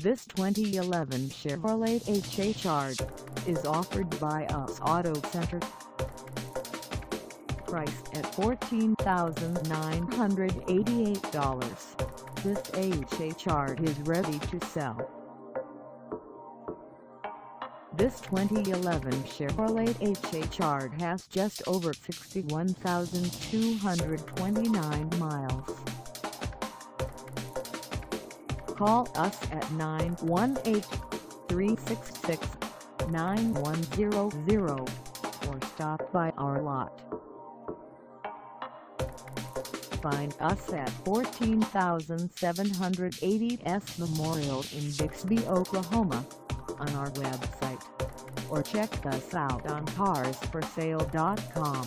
This 2011 Chevrolet HHR is offered by Us Auto Center. Priced at $14,988, this HHR is ready to sell. This 2011 Chevrolet HHR has just over 61,229 miles. Call us at 918-366-9100 or stop by our lot. Find us at 14780 S Memorial in Bixby, Oklahoma, on our website, or check us out on carsforsale.com.